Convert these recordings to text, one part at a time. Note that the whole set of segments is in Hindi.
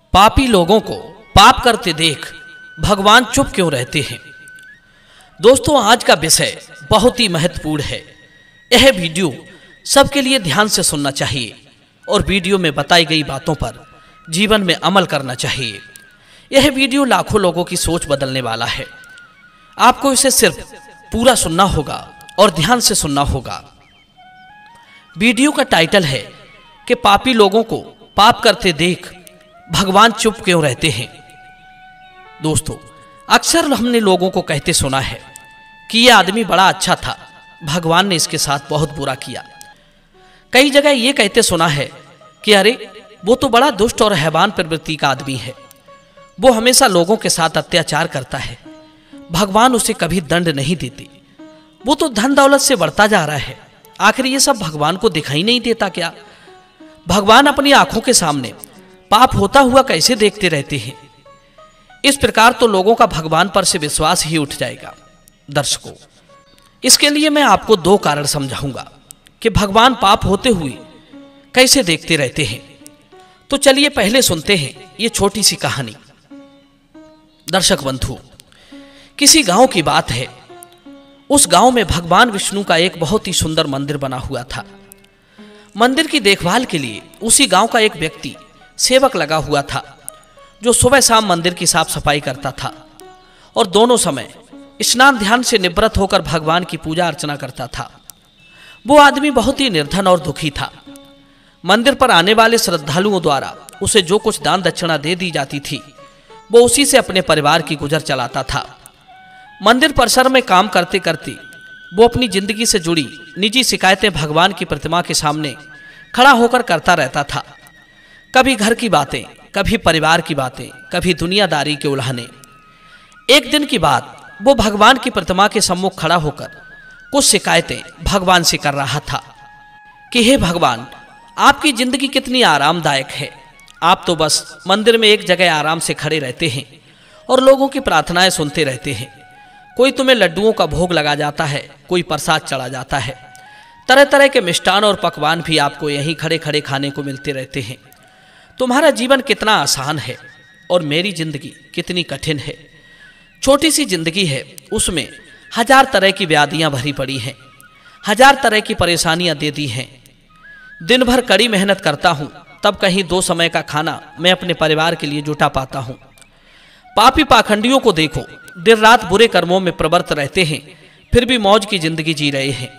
पापी लोगों को पाप करते देख भगवान चुप क्यों रहते हैं। दोस्तों, आज का विषय बहुत ही महत्वपूर्ण है। यह वीडियो सबके लिए ध्यान से सुनना चाहिए और वीडियो में बताई गई बातों पर जीवन में अमल करना चाहिए। यह वीडियो लाखों लोगों की सोच बदलने वाला है। आपको इसे सिर्फ पूरा सुनना होगा और ध्यान से सुनना होगा। वीडियो का टाइटल है कि पापी लोगों को पाप करते देख भगवान चुप क्यों रहते हैं। दोस्तों, अक्सर हमने लोगों को कहते सुना है कि यह आदमी बड़ा अच्छा था, भगवान ने इसके साथ बहुत बुरा किया। कई जगह यह कहते सुना है कि अरे वो तो बड़ा दुष्ट और हैवान प्रवृत्ति का आदमी है, वो हमेशा लोगों के साथ अत्याचार करता है, भगवान उसे कभी दंड नहीं देते, वो तो धन दौलत से बढ़ता जा रहा है, आखिर ये सब भगवान को दिखाई नहीं देता क्या? भगवान अपनी आंखों के सामने पाप होता हुआ कैसे देखते रहते हैं? इस प्रकार तो लोगों का भगवान पर से विश्वास ही उठ जाएगा। दर्शकों, इसके लिए मैं आपको दो कारण समझाऊंगा कि भगवान पाप होते हुए कैसे देखते रहते हैं। तो चलिए पहले सुनते हैं ये छोटी सी कहानी। दर्शक बंधु, किसी गांव की बात है। उस गांव में भगवान विष्णु का एक बहुत ही सुंदर मंदिर बना हुआ था। मंदिर की देखभाल के लिए उसी गांव का एक व्यक्ति सेवक लगा हुआ था, जो सुबह शाम मंदिर की साफ सफाई करता था और दोनों समय स्नान ध्यान से निवृत्त होकर भगवान की पूजा अर्चना करता था। वो आदमी बहुत ही निर्धन और दुखी था। मंदिर पर आने वाले श्रद्धालुओं द्वारा उसे जो कुछ दान दक्षिणा दे दी जाती थी, वो उसी से अपने परिवार की गुजर चलाता था। मंदिर परिसर में काम करते करते वो अपनी जिंदगी से जुड़ी निजी शिकायतें भगवान की प्रतिमा के सामने खड़ा होकर करता रहता था। कभी घर की बातें, कभी परिवार की बातें, कभी दुनियादारी के उल्हाने। एक दिन की बात, वो भगवान की प्रतिमा के सम्मुख खड़ा होकर कुछ शिकायतें भगवान से कर रहा था कि हे भगवान, आपकी जिंदगी कितनी आरामदायक है। आप तो बस मंदिर में एक जगह आराम से खड़े रहते हैं और लोगों की प्रार्थनाएं सुनते रहते हैं। कोई तुम्हें लड्डुओं का भोग लगा जाता है, कोई प्रसाद चढ़ा जाता है, तरह तरह के मिष्ठान और पकवान भी आपको यहीं खड़े खड़े खाने को मिलते रहते हैं। तुम्हारा जीवन कितना आसान है और मेरी जिंदगी कितनी कठिन है। छोटी सी जिंदगी है, उसमें हजार तरह की व्याधियां भरी पड़ी हैं, हजार तरह की परेशानियां दे दी हैं। दिन भर कड़ी मेहनत करता हूं, तब कहीं 2 समय का खाना मैं अपने परिवार के लिए जुटा पाता हूं। पापी पाखंडियों को देखो, दिन रात बुरे कर्मों में प्रवृत्त रहते हैं, फिर भी मौज की जिंदगी जी रहे हैं।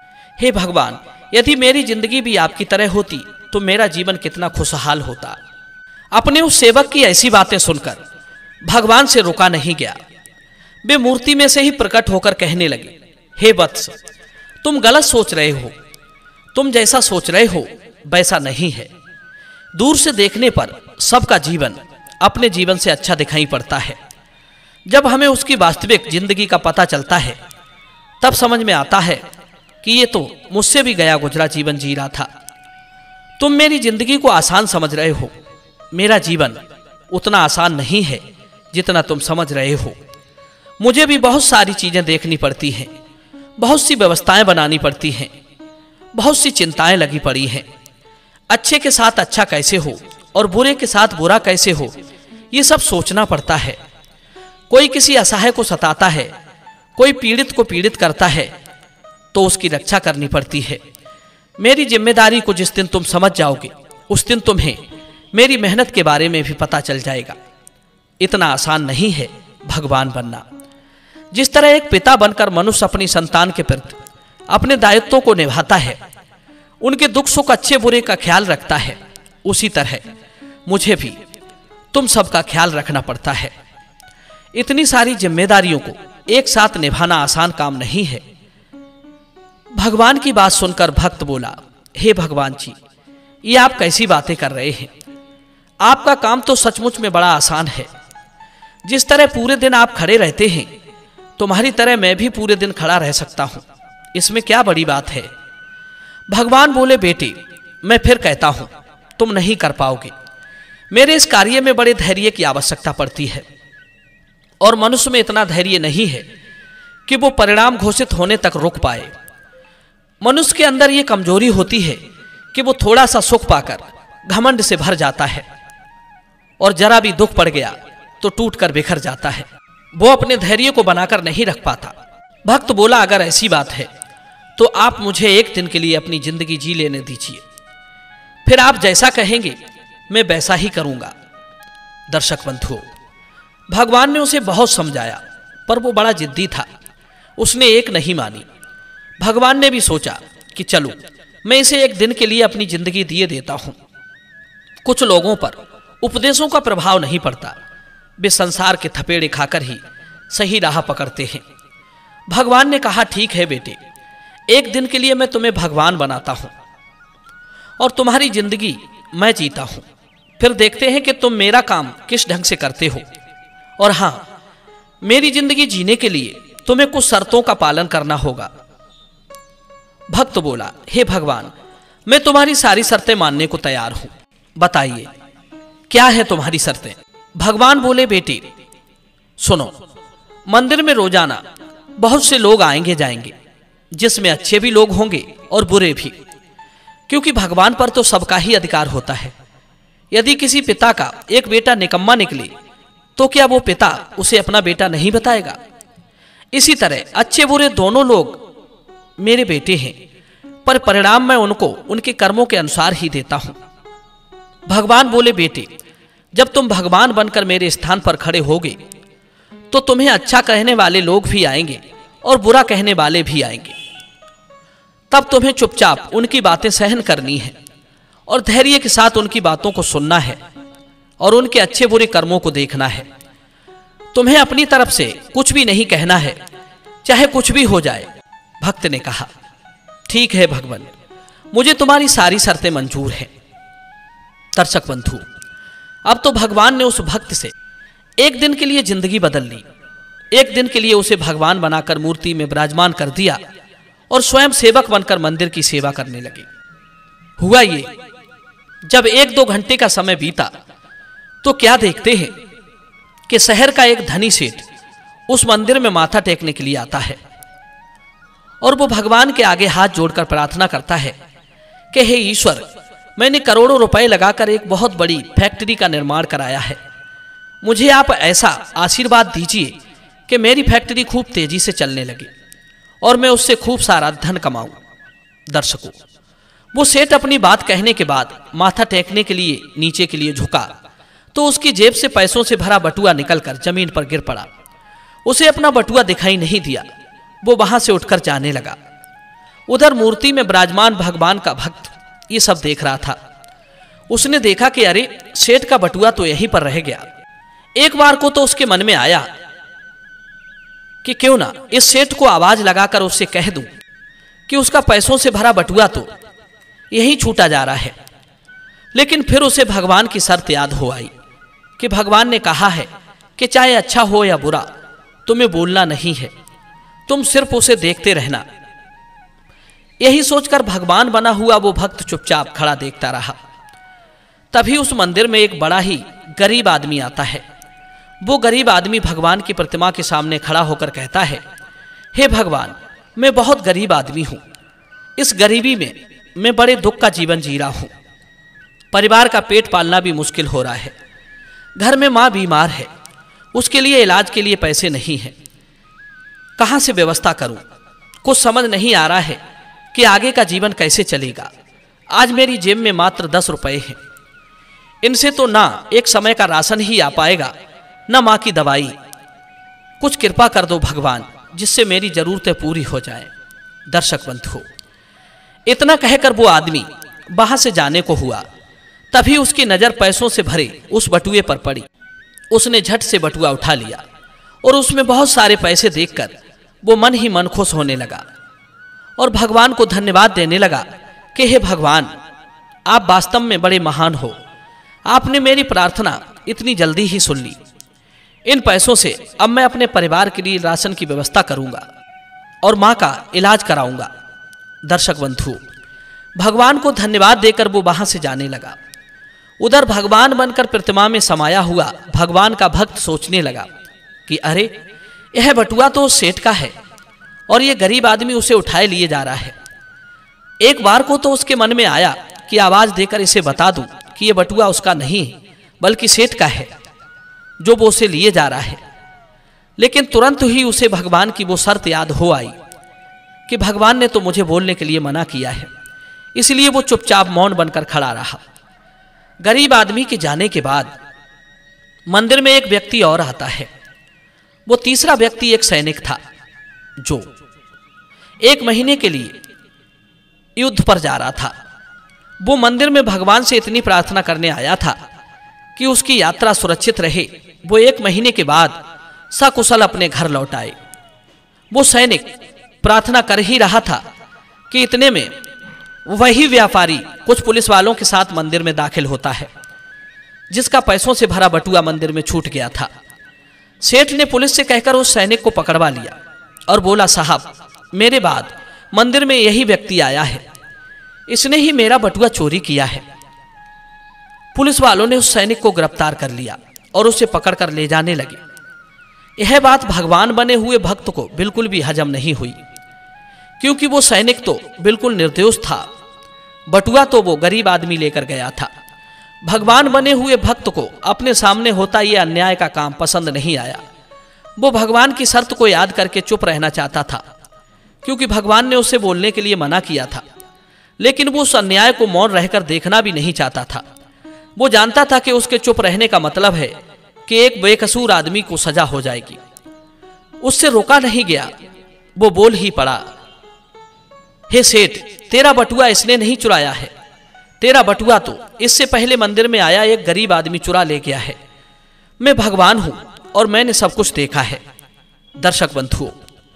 हे भगवान, यदि मेरी जिंदगी भी आपकी तरह होती तो मेरा जीवन कितना खुशहाल होता। अपने उस सेवक की ऐसी बातें सुनकर भगवान से रुका नहीं गया। वे मूर्ति में से ही प्रकट होकर कहने लगे, हे वत्स, तुम गलत सोच रहे हो। तुम जैसा सोच रहे हो वैसा नहीं है। दूर से देखने पर सबका जीवन अपने जीवन से अच्छा दिखाई पड़ता है। जब हमें उसकी वास्तविक जिंदगी का पता चलता है, तब समझ में आता है कि ये तो मुझसे भी गया गुजरा जीवन जी रहा था। तुम मेरी जिंदगी को आसान समझ रहे हो, मेरा जीवन उतना आसान नहीं है जितना तुम समझ रहे हो। मुझे भी बहुत सारी चीजें देखनी पड़ती हैं, बहुत सी व्यवस्थाएं बनानी पड़ती हैं, बहुत सी चिंताएं लगी पड़ी हैं। अच्छे के साथ अच्छा कैसे हो और बुरे के साथ बुरा कैसे हो, ये सब सोचना पड़ता है। कोई किसी असहाय को सताता है, कोई पीड़ित को पीड़ित करता है, तो उसकी रक्षा करनी पड़ती है। मेरी जिम्मेदारी को जिस दिन तुम समझ जाओगे, उस दिन तुम्हें मेरी मेहनत के बारे में भी पता चल जाएगा। इतना आसान नहीं है भगवान बनना। जिस तरह एक पिता बनकर मनुष्य अपनी संतान के प्रति अपने दायित्वों को निभाता है, उनके दुख सुख अच्छे बुरे का ख्याल रखता है, उसी तरह मुझे भी तुम सबका ख्याल रखना पड़ता है। इतनी सारी जिम्मेदारियों को एक साथ निभाना आसान काम नहीं है। भगवान की बात सुनकर भक्त बोला, हे भगवान जी, ये आप कैसी बातें कर रहे हैं? आपका काम तो सचमुच में बड़ा आसान है। जिस तरह पूरे दिन आप खड़े रहते हैं, तुम्हारी तरह मैं भी पूरे दिन खड़ा रह सकता हूं। इसमें क्या बड़ी बात है? भगवान बोले, बेटे, मैं फिर कहता हूं, तुम नहीं कर पाओगे। मेरे इस कार्य में बड़े धैर्य की आवश्यकता पड़ती है और मनुष्य में इतना धैर्य नहीं है कि वो परिणाम घोषित होने तक रुक पाए। मनुष्य के अंदर ये कमजोरी होती है कि वो थोड़ा सा सुख पाकर घमंड से भर जाता है। और जरा भी दुख पड़ गया तो टूट कर बिखर जाता है। वो अपने धैर्य को बनाकर नहीं रख पाता। भक्त बोला, अगर ऐसी बात है तो आप मुझे एक दिन के लिए अपनी जिंदगी जी लेने दीजिए, फिर आप जैसा कहेंगे मैं वैसा ही करूंगा। दर्शक बंधुओं, भगवान ने उसे बहुत समझाया, पर वो बड़ा जिद्दी था। उसने एक नहीं मानी। भगवान ने भी सोचा कि चलो मैं इसे एक दिन के लिए अपनी जिंदगी दिए देता हूं। कुछ लोगों पर उपदेशों का प्रभाव नहीं पड़ता, वे संसार के थपेड़े खाकर ही सही राह पकड़ते हैं। भगवान ने कहा, ठीक है बेटे, एक दिन के लिए मैं तुम्हें भगवान बनाता हूं और तुम्हारी जिंदगी मैं जीता हूं, फिर देखते हैं कि तुम मेरा काम किस ढंग से करते हो। और हां, मेरी जिंदगी जीने के लिए तुम्हें कुछ शर्तों का पालन करना होगा। भक्त बोला, हे भगवान, मैं तुम्हारी सारी शर्तें मानने को तैयार हूं, बताइए क्या है तुम्हारी शर्तें। भगवान बोले, बेटे सुनो, मंदिर में रोजाना बहुत से लोग आएंगे जाएंगे, जिसमें अच्छे भी लोग होंगे और बुरे भी, क्योंकि भगवान पर तो सबका ही अधिकार होता है। यदि किसी पिता का एक बेटा निकम्मा निकले तो क्या वो पिता उसे अपना बेटा नहीं बताएगा? इसी तरह अच्छे बुरे दोनों लोग मेरे बेटे हैं, पर परिणाम मैं उनको उनके कर्मों के अनुसार ही देता हूं। भगवान बोले, बेटे जब तुम भगवान बनकर मेरे स्थान पर खड़े होगे तो तुम्हें अच्छा कहने वाले लोग भी आएंगे और बुरा कहने वाले भी आएंगे। तब तुम्हें चुपचाप उनकी बातें सहन करनी है और धैर्य के साथ उनकी बातों को सुनना है और उनके अच्छे बुरे कर्मों को देखना है। तुम्हें अपनी तरफ से कुछ भी नहीं कहना है, चाहे कुछ भी हो जाए। भक्त ने कहा, ठीक है भगवान, मुझे तुम्हारी सारी शर्तें मंजूर हैं। दर्शक बंधु, अब तो भगवान ने उस भक्त से एक दिन के लिए जिंदगी बदल ली। एक दिन के लिए उसे भगवान बनाकर मूर्ति में विराजमान कर दिया और स्वयं सेवक बनकर मंदिर की सेवा करने लगे। हुआ ये, जब 1-2 घंटे का समय बीता तो क्या देखते हैं कि शहर का एक धनी सेठ उस मंदिर में माथा टेकने के लिए आता है और वो भगवान के आगे हाथ जोड़कर प्रार्थना करता है कि हे ईश्वर, मैंने करोड़ों रुपए लगाकर एक बहुत बड़ी फैक्ट्री का निर्माण कराया है, मुझे आप ऐसा आशीर्वाद दीजिए कि मेरी फैक्ट्री खूब तेजी से चलने लगे और मैं उससे खूब सारा धन कमाऊं। दर्शकों, वो सेठ अपनी बात कहने के बाद माथा टेकने के लिए नीचे के लिए झुका तो उसकी जेब से पैसों से भरा बटुआ निकलकर जमीन पर गिर पड़ा। उसे अपना बटुआ दिखाई नहीं दिया। वो वहां से उठकर जाने लगा। उधर मूर्ति में विराजमान भगवान का भक्त ये सब देख रहा था। उसने देखा कि अरे, सेठ का बटुआ तो यहीं पर रह गया। एक बार को तो उसके मन में आया कि क्यों ना इस सेठ को आवाज लगाकर उससे कह दूं कि उसका पैसों से भरा बटुआ तो यहीं छूटा जा रहा है। लेकिन फिर उसे भगवान की शर्त याद हो आई कि भगवान ने कहा है कि चाहे अच्छा हो या बुरा तुम्हें बोलना नहीं है, तुम सिर्फ उसे देखते रहना। यही सोचकर भगवान बना हुआ वो भक्त चुपचाप खड़ा देखता रहा। तभी उस मंदिर में एक बड़ा ही गरीब आदमी आता है। वो गरीब आदमी भगवान की प्रतिमा के सामने खड़ा होकर कहता है, हे भगवान, मैं बहुत गरीब आदमी हूं। इस गरीबी में मैं बड़े दुख का जीवन जी रहा हूं। परिवार का पेट पालना भी मुश्किल हो रहा है। घर में मां बीमार है, उसके लिए इलाज के लिए पैसे नहीं है। कहां से व्यवस्था करूं, कुछ समझ नहीं आ रहा है कि आगे का जीवन कैसे चलेगा। आज मेरी जेब में मात्र 10 रुपए हैं। इनसे तो ना एक समय का राशन ही आ पाएगा, न मां की दवाई। कुछ कृपा कर दो भगवान, जिससे मेरी जरूरतें पूरी हो जाए। दर्शक बंधु, इतना कहकर वो आदमी वहां से जाने को हुआ। तभी उसकी नजर पैसों से भरे उस बटुए पर पड़ी। उसने झट से बटुआ उठा लिया और उसमें बहुत सारे पैसे देखकर वो मन ही मन खुश होने लगा और भगवान को धन्यवाद देने लगा कि हे भगवान, आप वास्तव में बड़े महान हो। आपने मेरी प्रार्थना इतनी जल्दी ही सुन ली। इन पैसों से अब मैं अपने परिवार के लिए राशन की व्यवस्था करूंगा और मां का इलाज कराऊंगा। दर्शक बंधु, भगवान को धन्यवाद देकर वो वहां से जाने लगा। उधर भगवान बनकर प्रतिमा में समाया हुआ भगवान का भक्त सोचने लगा कि अरे, यह बटुआ तो सेठ का है और ये गरीब आदमी उसे उठाए लिए जा रहा है। एक बार को तो उसके मन में आया कि आवाज देकर इसे बता दूं कि यह बटुआ उसका नहीं है, बल्कि सेठ का है जो वो उसे लिए जा रहा है। लेकिन तुरंत ही उसे भगवान की वो शर्त याद हो आई कि भगवान ने तो मुझे बोलने के लिए मना किया है, इसलिए वो चुपचाप मौन बनकर खड़ा रहा। गरीब आदमी के जाने के बाद मंदिर में एक व्यक्ति और आता है। वो तीसरा व्यक्ति एक सैनिक था जो 1 महीने के लिए युद्ध पर जा रहा था। वो मंदिर में भगवान से इतनी प्रार्थना करने आया था कि उसकी यात्रा सुरक्षित रहे, वो 1 महीने के बाद सकुशल अपने घर लौट आए। वो सैनिक प्रार्थना कर ही रहा था कि इतने में वही व्यापारी कुछ पुलिस वालों के साथ मंदिर में दाखिल होता है, जिसका पैसों से भरा बटुआ मंदिर में छूट गया था। सेठ ने पुलिस से कहकर उस सैनिक को पकड़वा लिया और बोला, साहब मेरे बाद मंदिर में यही व्यक्ति आया है, इसने ही मेरा बटुआ चोरी किया है। पुलिस वालों ने उस सैनिक को गिरफ्तार कर लिया और उसे पकड़कर ले जाने लगे। यह बात भगवान बने हुए भक्त को बिल्कुल भी हजम नहीं हुई, क्योंकि वो सैनिक तो बिल्कुल निर्दोष था, बटुआ तो वो गरीब आदमी लेकर गया था। भगवान बने हुए भक्त को अपने सामने होता यह अन्याय का काम पसंद नहीं आया। वो भगवान की शर्त को याद करके चुप रहना चाहता था, क्योंकि भगवान ने उसे बोलने के लिए मना किया था। लेकिन वो उस अन्याय को मौन रहकर देखना भी नहीं चाहता था। वो जानता था कि उसके चुप रहने का मतलब है कि एक बेकसूर आदमी को सजा हो जाएगी। उससे रोका नहीं गया, वो बोल ही पड़ा, हे सेठ, तेरा बटुआ इसने नहीं चुराया है, तेरा बटुआ तो इससे पहले मंदिर में आया एक गरीब आदमी चुरा ले गया है। मैं भगवान हूं और मैंने सब कुछ देखा है। दर्शक बंधुओं,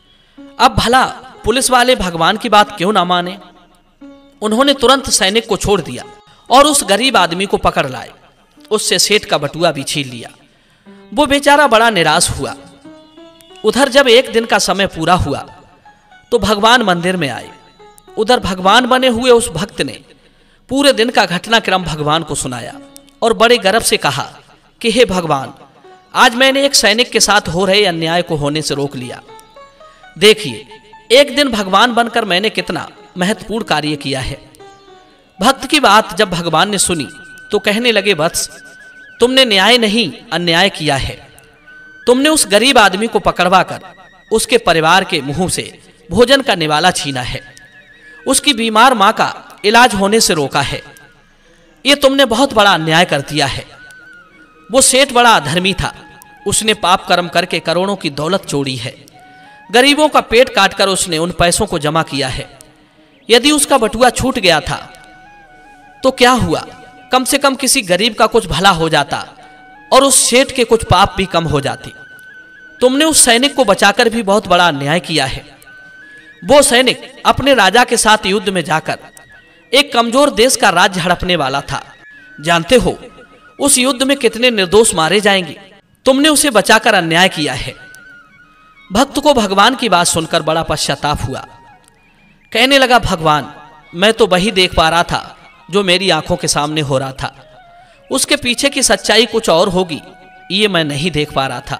अब भला पुलिस वाले भगवान की बात क्यों ना माने? उन्होंने तुरंत सैनिक को छोड़ दिया और उस गरीब आदमी को पकड़ लाए। उससे सेठ का बटुआ भी छीन लिया। वो बेचारा बड़ा निराश हुआ। उधर जब 1 दिन का समय पूरा हुआ तो भगवान मंदिर में आए। उधर भगवान बने हुए उस भक्त ने पूरे दिन का घटनाक्रम भगवान को सुनाया और बड़े गर्व से कहा कि हे भगवान, आज मैंने एक सैनिक के साथ हो रहे अन्याय को होने से रोक लिया। देखिए, एक दिन भगवान बनकर मैंने कितना महत्वपूर्ण कार्य किया है। भक्त की बात जब भगवान ने सुनी तो कहने लगे, वत्स, तुमने न्याय नहीं अन्याय किया है। तुमने उस गरीब आदमी को पकड़वा कर उसके परिवार के मुंह से भोजन का निवाला छीना है, उसकी बीमार मां का इलाज होने से रोका है। यह तुमने बहुत बड़ा अन्याय कर दिया है। वो सेठ बड़ा अधर्मी था, उसने पाप कर्म करके करोड़ों की दौलत जोड़ी है। गरीबों का पेट काटकर उसने उन पैसों को जमा किया है। यदि उसका बटुआ छूट गया था तो क्या हुआ, कम से कम किसी गरीब का कुछ भला हो जाता और उस सेठ के कुछ पाप भी कम हो जाते। तुमने उस सैनिक को बचाकर भी बहुत बड़ा अन्याय किया है। वो सैनिक अपने राजा के साथ युद्ध में जाकर एक कमजोर देश का राज्य हड़पने वाला था। जानते हो उस युद्ध में कितने निर्दोष मारे जाएंगे? तुमने उसे बचाकर अन्याय किया है। भक्त को भगवान की बात सुनकर बड़ा पश्चाताप हुआ। कहने लगा, भगवान, मैं तो वही देख पा रहा था जो मेरी आंखों के सामने हो रहा था। उसके पीछे की सच्चाई कुछ और होगी, ये मैं नहीं देख पा रहा था।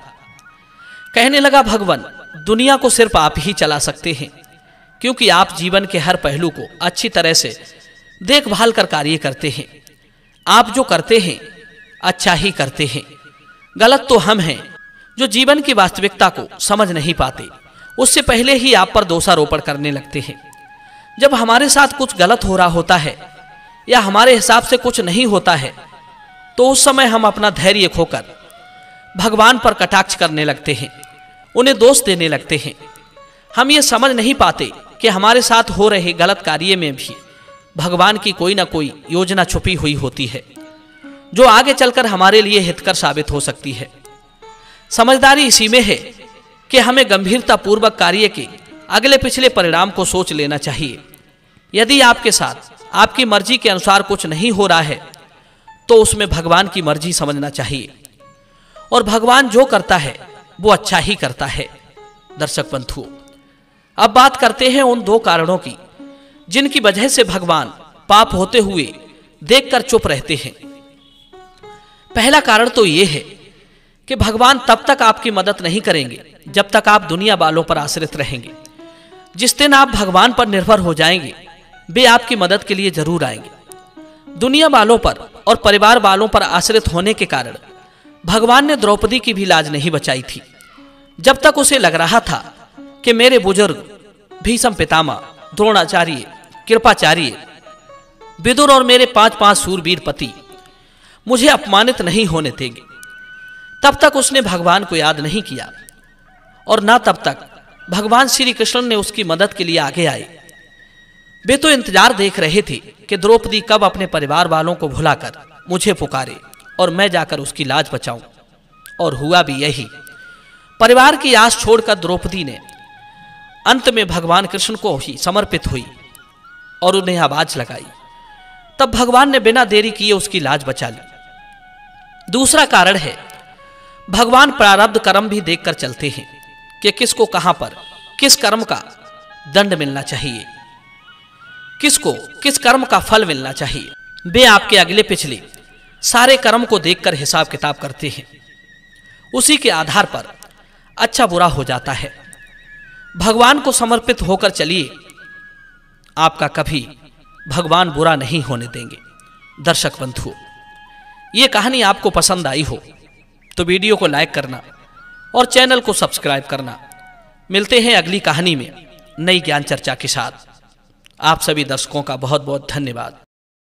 कहने लगा, भगवान, दुनिया को सिर्फ आप ही चला सकते हैं, क्योंकि आप जीवन के हर पहलू को अच्छी तरह से देखभाल कर कार्य करते हैं। आप जो करते हैं अच्छा ही करते हैं। गलत तो हम हैं जो जीवन की वास्तविकता को समझ नहीं पाते, उससे पहले ही आप पर दोषारोपण करने लगते हैं। जब हमारे साथ कुछ गलत हो रहा होता है या हमारे हिसाब से कुछ नहीं होता है तो उस समय हम अपना धैर्य खोकर भगवान पर कटाक्ष करने लगते हैं, उन्हें दोष देने लगते हैं। हम ये समझ नहीं पाते कि हमारे साथ हो रहे गलत कार्य में भी भगवान की कोई ना कोई योजना छुपी हुई होती है, जो आगे चलकर हमारे लिए हितकर साबित हो सकती है। समझदारी इसी में है कि हमें गंभीरता पूर्वक कार्य के अगले पिछले परिणाम को सोच लेना चाहिए। यदि आपके साथ आपकी मर्जी के अनुसार कुछ नहीं हो रहा है तो उसमें भगवान की मर्जी समझना चाहिए, और भगवान जो करता है वो अच्छा ही करता है। दर्शक बंधुओं, अब बात करते हैं उन 2 कारणों की जिनकी वजह से भगवान पाप होते हुए देखकर चुप रहते हैं। पहला कारण तो यह है कि भगवान तब तक आपकी मदद नहीं करेंगे जब तक आप दुनिया वालों पर आश्रित रहेंगे। जिस दिन आप भगवान पर निर्भर हो जाएंगे वे आपकी मदद के लिए जरूर आएंगे। दुनिया वालों पर और परिवार वालों पर आश्रित होने के कारण भगवान ने द्रौपदी की भी लाज नहीं बचाई थी। जब तक उसे लग रहा था कि मेरे बुजुर्ग भीष्म पितामह, द्रोणाचार्य, कृपाचार्य, विदुर और मेरे 5 शूरवीर पति मुझे अपमानित नहीं होने देंगे, तब तक उसने भगवान को याद नहीं किया और ना तब तक भगवान श्री कृष्ण ने उसकी मदद के लिए आगे आए। वे तो इंतजार देख रहे थे कि द्रौपदी कब अपने परिवार वालों को भुलाकर मुझे पुकारे और मैं जाकर उसकी लाज बचाऊं। और हुआ भी यही। परिवार की आस छोड़कर द्रौपदी ने अंत में भगवान कृष्ण को ही समर्पित हुई और उन्हें आवाज लगाई। तब भगवान ने बिना देरी किए उसकी लाज बचा ली। दूसरा कारण है, भगवान प्रारब्ध कर्म भी देखकर चलते हैं कि किसको कहां पर किस कर्म का दंड मिलना चाहिए, किसको किस कर्म का फल मिलना चाहिए। वे आपके अगले पिछले सारे कर्म को देखकर हिसाब किताब करते हैं। उसी के आधार पर अच्छा बुरा हो जाता है। भगवान को समर्पित होकर चलिए, आपका कभी भगवान बुरा नहीं होने देंगे। दर्शक बंधुओं, ये कहानी आपको पसंद आई हो तो वीडियो को लाइक करना और चैनल को सब्सक्राइब करना। मिलते हैं अगली कहानी में नई ज्ञान चर्चा के साथ। आप सभी दर्शकों का बहुत बहुत धन्यवाद।